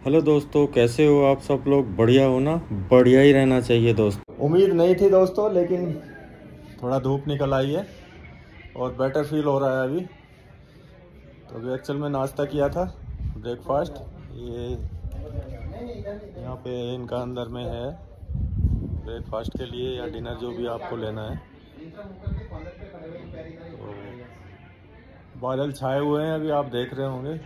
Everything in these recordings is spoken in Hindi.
हेलो दोस्तों, कैसे हो आप सब लोग? बढ़िया हो ना? बढ़िया ही रहना चाहिए दोस्तों। उम्मीद नहीं थी दोस्तों, लेकिन थोड़ा धूप निकल आई है और बेटर फील हो रहा है अभी। तो अभी एक्चुअल में नाश्ता किया था, ब्रेकफास्ट। ये यहाँ पे इनका अंदर में है ब्रेकफास्ट के लिए या डिनर, जो भी आपको लेना है। तो बादल छाए हुए हैं, अभी आप देख रहे होंगे।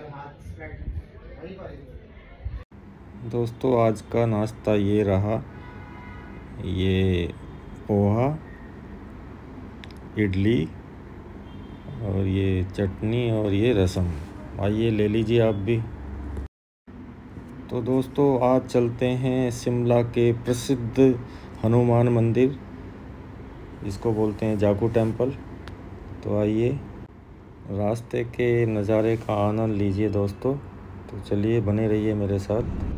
दोस्तों आज का नाश्ता ये रहा, ये पोहा, इडली और ये चटनी और ये रसम। आइए ले लीजिए आप भी। तो दोस्तों आज चलते हैं शिमला के प्रसिद्ध हनुमान मंदिर, इसको बोलते हैं जाखू टेम्पल। तो आइए रास्ते के नज़ारे का आनंद लीजिए दोस्तों। तो चलिए बने रहिए मेरे साथ।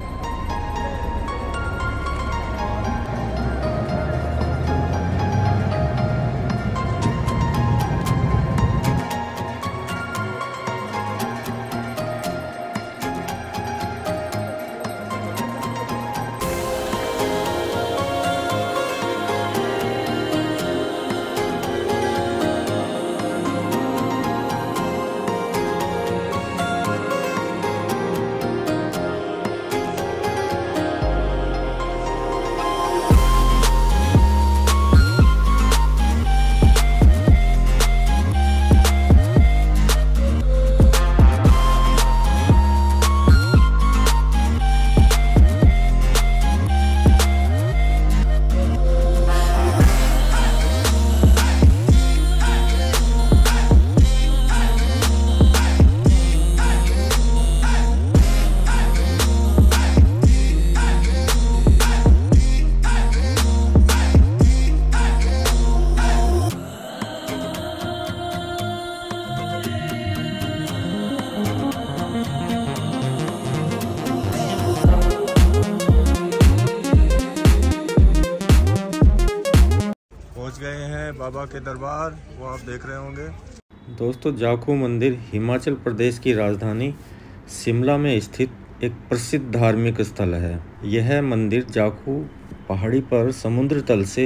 पहुंच गए हैं बाबा के दरबार, वो आप देख रहे होंगे। दोस्तों जाखू मंदिर हिमाचल प्रदेश की राजधानी शिमला में स्थित एक प्रसिद्ध धार्मिक स्थल है। यह मंदिर जाखू पहाड़ी पर समुद्र तल से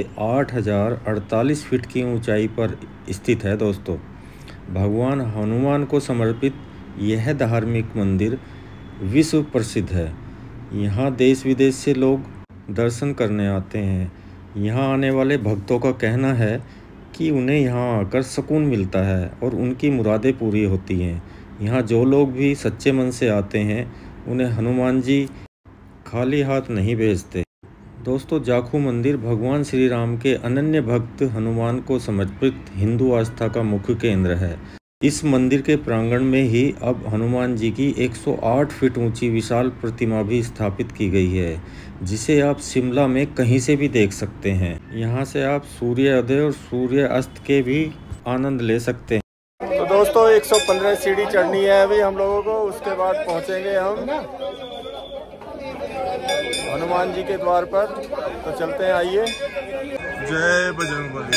8048 फीट की ऊंचाई पर स्थित है दोस्तों। भगवान हनुमान को समर्पित यह धार्मिक मंदिर विश्व प्रसिद्ध है। यहाँ देश विदेश से लोग दर्शन करने आते हैं। यहाँ आने वाले भक्तों का कहना है कि उन्हें यहाँ आकर सुकून मिलता है और उनकी मुरादें पूरी होती हैं। यहाँ जो लोग भी सच्चे मन से आते हैं उन्हें हनुमान जी खाली हाथ नहीं भेजते। दोस्तों जाखू मंदिर भगवान श्री राम के अनन्य भक्त हनुमान को समर्पित हिंदू आस्था का मुख्य केंद्र है। इस मंदिर के प्रांगण में ही अब हनुमान जी की 108 फीट ऊंची विशाल प्रतिमा भी स्थापित की गई है, जिसे आप शिमला में कहीं से भी देख सकते हैं। यहाँ से आप सूर्योदय और सूर्य अस्त के भी आनंद ले सकते हैं। तो दोस्तों 115 सीढ़ी चढ़नी है अभी हम लोगों को, उसके बाद पहुँचेंगे हम हनुमान जी के द्वार पर। तो चलते हैं, आइए। जय बजरंगबली।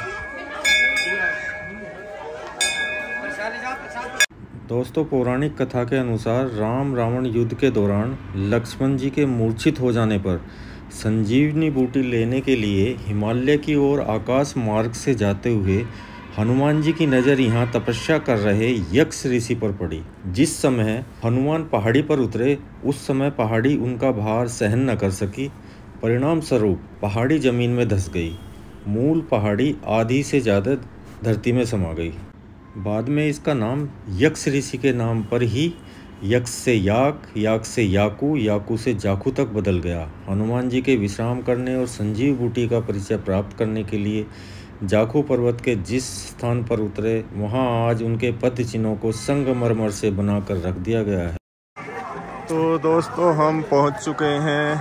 दोस्तों पौराणिक कथा के अनुसार राम रावण युद्ध के दौरान लक्ष्मण जी के मूर्छित हो जाने पर संजीवनी बूटी लेने के लिए हिमालय की ओर आकाश मार्ग से जाते हुए हनुमान जी की नज़र यहाँ तपस्या कर रहे यक्ष ऋषि पर पड़ी। जिस समय हनुमान पहाड़ी पर उतरे उस समय पहाड़ी उनका भार सहन न कर सकी। परिणाम स्वरूप पहाड़ी जमीन में धंस गई। मूल पहाड़ी आधी से ज़्यादा धरती में समा गई। बाद में इसका नाम यक्ष ऋषि के नाम पर ही यक्ष से याक, याक से याकू, याकू से जाखू तक बदल गया। हनुमान जी के विश्राम करने और संजीव बूटी का परिचय प्राप्त करने के लिए जाखू पर्वत के जिस स्थान पर उतरे वहां आज उनके पद चिन्हों को संगमरमर से बनाकर रख दिया गया है। तो दोस्तों हम पहुंच चुके हैं,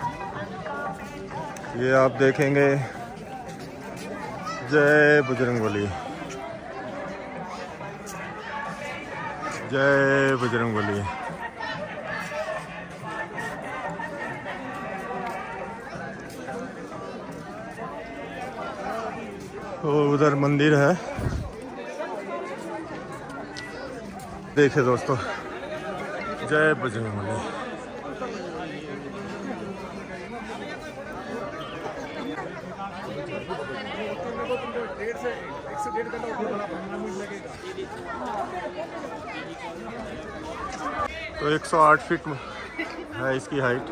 ये आप देखेंगे। जय बजरंगबली, जय बजरंगबली। तो उधर मंदिर है, देखिए दोस्तों। जय बजरंगबली। तो 108 फीट है इसकी हाइट।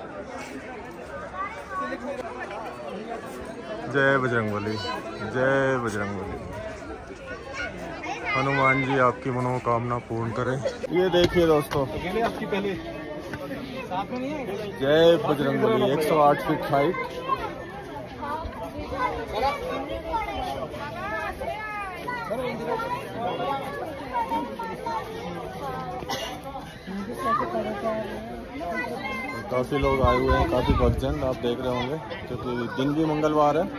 जय बजरंगबली, जय बजरंगबली। हनुमान जी आपकी मनोकामना पूर्ण करें। ये देखिए दोस्तों, जय बजरंगबली। 108 feet height. काफी लोग आए हुए हैं, काफी भक्तजन आप देख रहे होंगे, क्योंकि दिन भी मंगलवार है।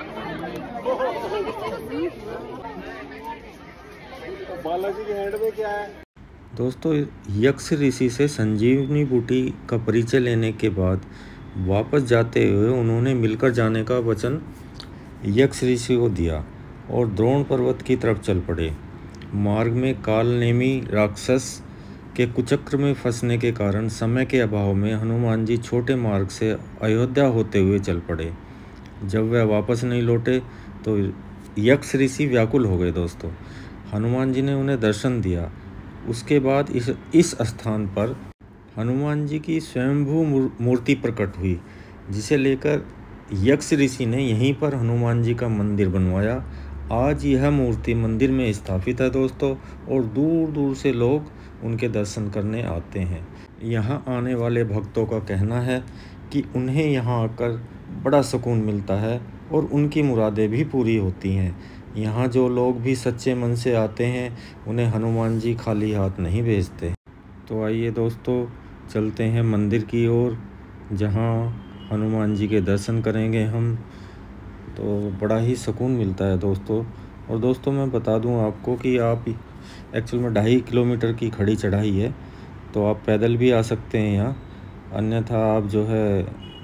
बालाजी के हैंड में क्या है दोस्तों? यक्ष ऋषि से संजीवनी बूटी का परिचय लेने के बाद वापस जाते हुए उन्होंने मिलकर जाने का वचन यक्ष ऋषि को दिया और द्रोण पर्वत की तरफ चल पड़े। मार्ग में कालनेमी राक्षस के कुचक्र में फंसने के कारण समय के अभाव में हनुमान जी छोटे मार्ग से अयोध्या होते हुए चल पड़े। जब वह वापस नहीं लौटे तो यक्ष ऋषि व्याकुल हो गए दोस्तों। हनुमान जी ने उन्हें दर्शन दिया। उसके बाद इस स्थान पर हनुमान जी की स्वयंभू मूर्ति प्रकट हुई, जिसे लेकर यक्ष ऋषि ने यहीं पर हनुमान जी का मंदिर बनवाया। आज यह मूर्ति मंदिर में स्थापित है दोस्तों, और दूर दूर से लोग उनके दर्शन करने आते हैं। यहाँ आने वाले भक्तों का कहना है कि उन्हें यहाँ आकर बड़ा सुकून मिलता है और उनकी मुरादें भी पूरी होती हैं। यहाँ जो लोग भी सच्चे मन से आते हैं उन्हें हनुमान जी खाली हाथ नहीं भेजते। तो आइए दोस्तों, चलते हैं मंदिर की ओर, जहाँ हनुमान जी के दर्शन करेंगे हम। तो बड़ा ही सुकून मिलता है दोस्तों। और दोस्तों मैं बता दूं आपको कि आप एक्चुअल में 2.5 किलोमीटर की खड़ी चढ़ाई है, तो आप पैदल भी आ सकते हैं यहाँ, अन्यथा आप जो है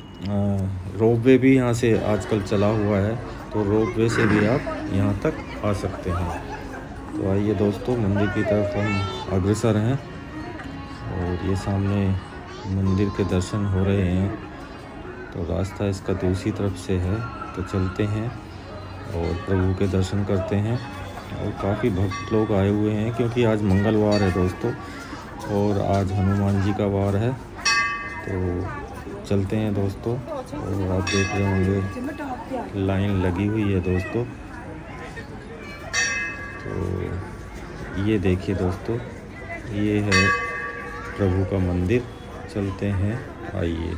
रोपवे भी यहाँ से आजकल चला हुआ है, तो रोपवे से भी आप यहाँ तक आ सकते हैं। तो आइए दोस्तों, मंदिर की तरफ हम अग्रसर हैं और ये सामने मंदिर के दर्शन हो रहे हैं। तो रास्ता इसका दूसरी तरफ से है, तो चलते हैं और प्रभु के दर्शन करते हैं। और काफ़ी भक्त लोग आए हुए हैं, क्योंकि आज मंगलवार है दोस्तों और आज हनुमान जी का वार है। तो चलते हैं दोस्तों। और आप देख रहे होंगे लाइन लगी हुई है दोस्तों। तो ये देखिए दोस्तों, ये है प्रभु का मंदिर। चलते हैं, आइए।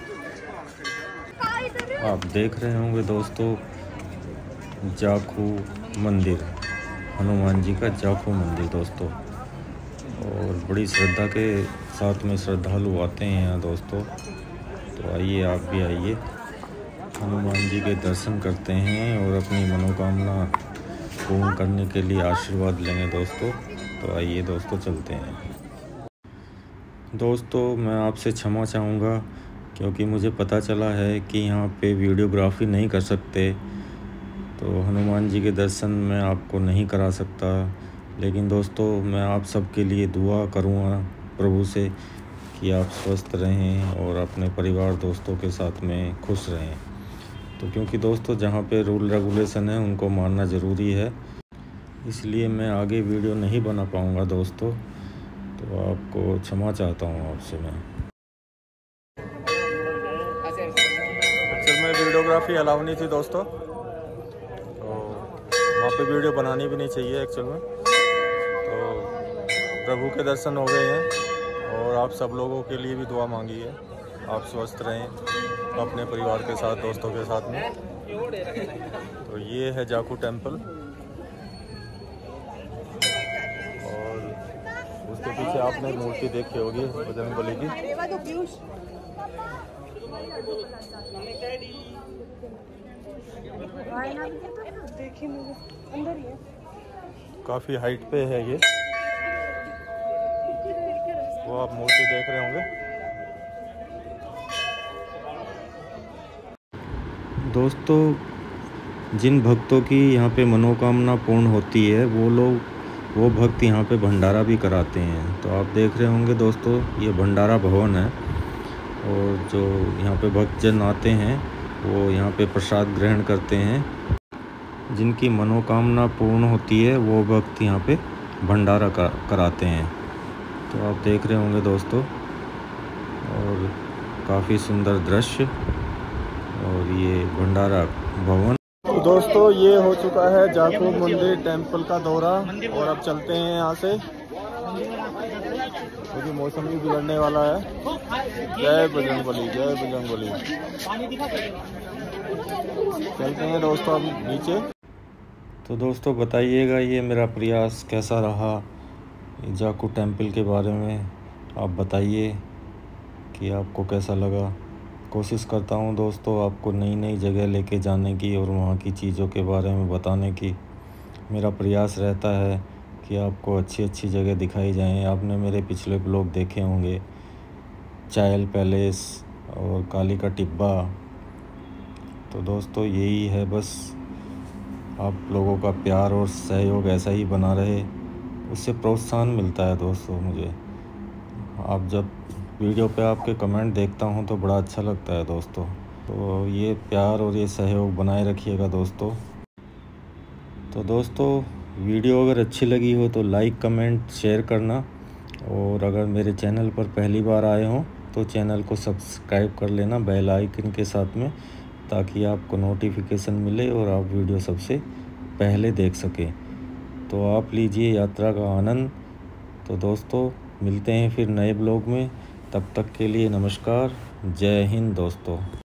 आप देख रहे होंगे दोस्तों जाखू मंदिर, हनुमान जी का जाखू मंदिर दोस्तों। और बड़ी श्रद्धा के साथ में श्रद्धालु आते हैं यहाँ दोस्तों। तो आइए, आप भी आइए, हनुमान जी के दर्शन करते हैं और अपनी मनोकामना पूर्ण करने के लिए आशीर्वाद लेंगे दोस्तों। तो आइए दोस्तों, चलते हैं। दोस्तों मैं आपसे क्षमा चाहूँगा, क्योंकि मुझे पता चला है कि यहाँ पे वीडियोग्राफी नहीं कर सकते, तो हनुमान जी के दर्शन मैं आपको नहीं करा सकता। लेकिन दोस्तों मैं आप सबके लिए दुआ करूँगा प्रभु से कि आप स्वस्थ रहें और अपने परिवार दोस्तों के साथ में खुश रहें। तो क्योंकि दोस्तों जहाँ पे रूल रेगुलेशन है उनको मानना ज़रूरी है, इसलिए मैं आगे वीडियो नहीं बना पाऊँगा दोस्तों। तो आपको क्षमा चाहता हूँ आपसे मैं। में वीडियोग्राफी अलाउ नहीं थी दोस्तों, तो वहाँ पे वीडियो बनानी भी नहीं चाहिए एक्चुअल में। तो प्रभु के दर्शन हो गए हैं और आप सब लोगों के लिए भी दुआ मांगी है। आप स्वस्थ रहें अपने परिवार के साथ, दोस्तों के साथ में। तो ये है जाखू टेम्पल और उसके पीछे आपने मूर्ति देखी होगी बजरंगबली की। काफी हाइट पे है ये, वो आप मूर्ति देख रहे होंगे। दोस्तों जिन भक्तों की यहाँ पे मनोकामना पूर्ण होती है वो भक्त यहाँ पे भंडारा भी कराते हैं। तो आप देख रहे होंगे दोस्तों, ये भंडारा भवन है और जो यहाँ पे भक्तजन आते हैं वो यहाँ पे प्रसाद ग्रहण करते हैं। जिनकी मनोकामना पूर्ण होती है वो भक्त यहाँ पे भंडारा कराते हैं। तो आप देख रहे होंगे दोस्तों, और काफ़ी सुंदर दृश्य, और ये भंडारा भवन। तो दोस्तों ये हो चुका है जाखू मंदिर टेम्पल का दौरा, और अब चलते हैं यहाँ से क्योंकि मौसम भी बिगड़ने वाला है। जय बजरंगबली, जय बजरंगबली। चलते हैं दोस्तों अब नीचे। तो दोस्तों बताइएगा ये मेरा प्रयास कैसा रहा, जाखू टेम्पल के बारे में आप बताइए कि आपको कैसा लगा। कोशिश करता हूँ दोस्तों आपको नई नई जगह लेके जाने की और वहाँ की चीज़ों के बारे में बताने की। मेरा प्रयास रहता है कि आपको अच्छी अच्छी जगह दिखाई जाएं। आपने मेरे पिछले ब्लॉग देखे होंगे, चायल पैलेस और काली का टिब्बा। तो दोस्तों यही है, बस आप लोगों का प्यार और सहयोग ऐसा ही बना रहे, उससे प्रोत्साहन मिलता है दोस्तों मुझे। आप जब वीडियो पे आपके कमेंट देखता हूँ तो बड़ा अच्छा लगता है दोस्तों। तो ये प्यार और ये सहयोग बनाए रखिएगा दोस्तों। तो दोस्तों वीडियो अगर अच्छी लगी हो तो लाइक कमेंट शेयर करना, और अगर मेरे चैनल पर पहली बार आए हों तो चैनल को सब्सक्राइब कर लेना बेल आइकन के साथ में, ताकि आपको नोटिफिकेशन मिले और आप वीडियो सबसे पहले देख सकें। तो आप लीजिए यात्रा का आनंद। तो दोस्तों मिलते हैं फिर नए ब्लॉग में, तब तक के लिए नमस्कार, जय हिंद दोस्तों।